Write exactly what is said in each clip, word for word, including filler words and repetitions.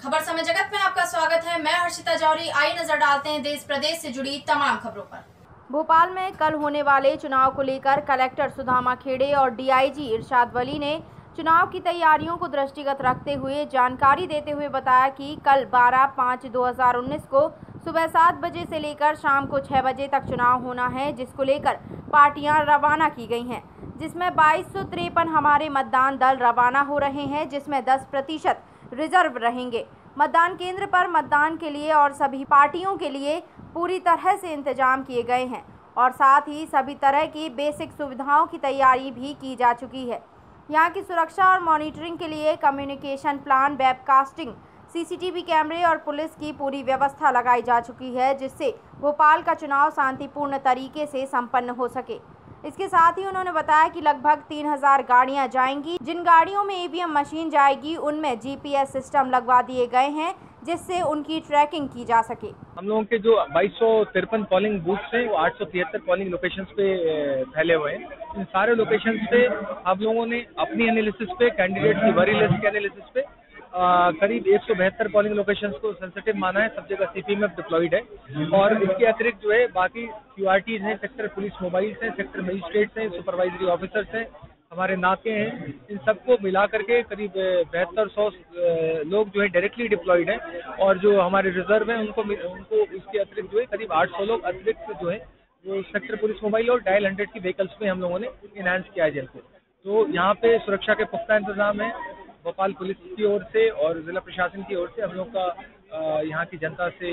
खबर समय जगत में आपका स्वागत है। मैं हर्षिता जौहरी। आई नजर डालते हैं देश प्रदेश से जुड़ी तमाम खबरों पर। भोपाल में कल होने वाले चुनाव को लेकर कलेक्टर सुदामा खेड़े और डीआईजी इरशाद वली ने चुनाव की तैयारियों को दृष्टिगत रखते हुए जानकारी देते हुए बताया कि कल बारह पाँच दो हज़ार उन्नीस को सुबह सात बजे से लेकर शाम को छह बजे तक चुनाव होना है, जिसको लेकर पार्टियां रवाना की गई हैं, जिसमें बाईस सौ तिरपन हमारे मतदान दल रवाना हो रहे हैं, जिसमें दस प्रतिशत रिजर्व रहेंगे। मतदान केंद्र पर मतदान के लिए और सभी पार्टियों के लिए पूरी तरह से इंतजाम किए गए हैं और साथ ही सभी तरह की बेसिक सुविधाओं की तैयारी भी की जा चुकी है। यहाँ की सुरक्षा और मॉनिटरिंग के लिए कम्युनिकेशन प्लान, वेबकास्टिंग, सीसीटीवी कैमरे और पुलिस की पूरी व्यवस्था लगाई जा चुकी है, जिससे भोपाल का चुनाव शांतिपूर्ण तरीके से संपन्न हो सके। इसके साथ ही उन्होंने बताया कि लगभग तीन हज़ार गाड़ियां जाएंगी। जिन गाड़ियों में ईवीएम मशीन जाएगी उनमें जीपीएस सिस्टम लगवा दिए गए हैं, जिससे उनकी ट्रैकिंग की जा सके। हम लोगों के जो बाईस सौ तिरपन पोलिंग बूथ्स हैं वो आठ सौ तिहत्तर पोलिंग लोकेशंस पे फैले हुए हैं। इन सारे लोकेशंस पे हम लोगों ने अपनी एनालिसिस पे, कैंडिडेट की वरी लिस्ट के एनालिसिस पे आ, करीब एक सौ बहत्तर पोलिंग लोकेशंस को सेंसिटिव माना है। सब जगह सीपीएमएफ डिप्लॉयड है और इसके अतिरिक्त जो है बाकी क्यूआरटीज हैं, सेक्टर पुलिस मोबाइल्स हैं, सेक्टर मजिस्ट्रेट्स हैं, सुपरवाइजरी ऑफिसर्स हैं, हमारे नाके हैं। इन सबको मिला करके करीब बहत्तर सौ लोग जो है डायरेक्टली डिप्लॉयड हैं और जो हमारे रिजर्व हैं उनको उनको इसके अतिरिक्त जो है करीब आठ सौ लोग अतिरिक्त जो है वो सेक्टर पुलिस मोबाइल और डायल हंड्रेड की व्हीकल्स में हम लोगों ने इनहांस किया है जैसे। तो यहाँ पे सुरक्षा के पुख्ता इंतजाम है भोपाल पुलिस की ओर से और जिला प्रशासन की ओर से। हम लोग का यहाँ की जनता से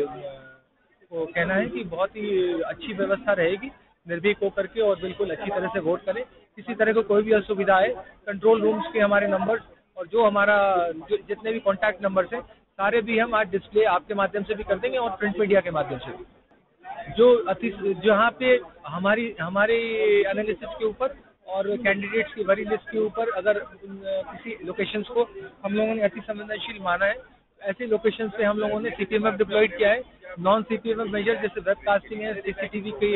को कहना है कि बहुत ही अच्छी व्यवस्था रहेगी, निर्भीक होकर के और बिल्कुल अच्छी तरह से वोट करें। किसी तरह को कोई भी असुविधा है, कंट्रोल रूम्स के हमारे नंबर्स और जो हमारा जो जितने भी कॉन्टैक्ट नंबर्स हैं सारे भी हम आज डिस्प्ले आपके माध्यम से भी कर देंगे और प्रिंट मीडिया के माध्यम से। जो अति जहाँ पे हमारी हमारे एनालिसिस के ऊपर और कैंडिडेट्स की वरी लिस्ट के ऊपर अगर किसी लोकेशंस को हम लोगों ने अति संवेदनशील माना है, ऐसे लोकेशंस पे हम लोगों ने सीपीएमएफ डिप्लॉयड किया है। नॉन सीपीएमएफ मेजर जैसे वेबकास्टिंग है, सीसीटीवी के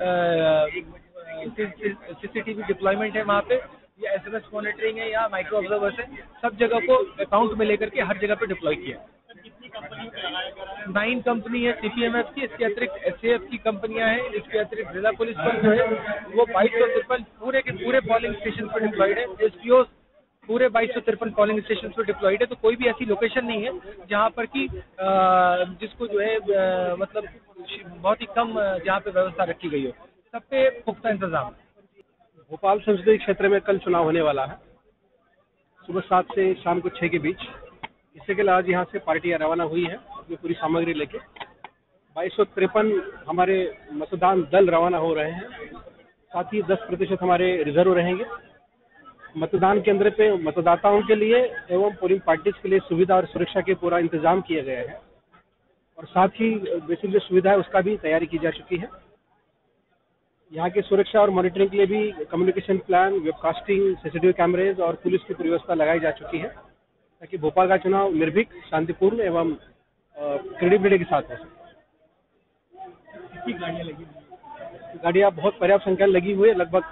सीसीटीवी डिप्लॉयमेंट है वहाँ पे, या एसएमएस मॉनिटरिंग है या माइक्रो ऑब्जर्वर्स है, सब जगह को अकाउंट में लेकर के हर जगह पे डिप्लॉय किया है। नाइन कंपनी है सीपीएमएफ की, इसके अतिरिक्त एसएएफ की कंपनियां हैं, इसके अतिरिक्त जिला पुलिस बल जो है वो बाईस सौ तिरपन पूरे के पूरे पोलिंग स्टेशन पर डिप्लॉयड है। एसपीओ पूरे बाईस सौ तिरपन पोलिंग स्टेशन पर डिप्लॉयड है। तो कोई भी ऐसी लोकेशन नहीं है जहां पर कि जिसको जो है आ, मतलब बहुत ही कम जहाँ पे व्यवस्था रखी गई हो। सब पे पुख्ता इंतजाम। भोपाल संसदीय क्षेत्र में कल चुनाव होने वाला है, सुबह सात से शाम को छह के बीच। इससे के लिए आज यहाँ से पार्टियां रवाना हुई है अपनी पूरी सामग्री लेके। बाईस सौ तिरपन हमारे मतदान दल रवाना हो रहे हैं, साथ ही दस प्रतिशत हमारे रिजर्व रहेंगे। मतदान केंद्र पे मतदाताओं के लिए एवं पोलिंग पार्टीज के लिए सुविधा और सुरक्षा के पूरा इंतजाम किए गए हैं और साथ ही बेसिक जो सुविधा है उसका भी तैयारी की जा चुकी है। यहाँ की सुरक्षा और मॉनिटरिंग के लिए भी communication plan, webcasting, CCTV cameras और पुलिस की पूरी व्यवस्था लगाई जा चुकी है ताकि भोपाल का चुनाव निर्भीक, शांतिपूर्ण एवं क्रेडिबिलिटी के साथ हो सके। कितनी गाड़ियाँ लगी? गाड़ियाँ बहुत पर्याप्त संख्या में लगी हुई है, लगभग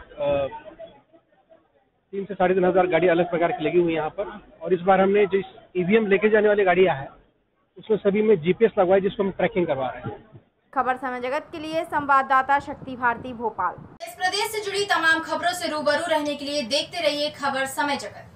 तीन से साढ़े तीन हजार गाड़ियाँ अलग प्रकार की लगी हुई है यहाँ पर। और इस बार हमने जिस ईवीएम लेके जाने वाली गाड़ियाँ हैं उसमें सभी में जीपीएस लगवाई, जिसको हम ट्रैकिंग करवा रहे हैं। खबर समय जगत के लिए संवाददाता शक्ति भारती, भोपाल। इस प्रदेश से जुड़ी तमाम खबरों से रूबरू रहने के लिए देखते रहिए खबर समय जगत।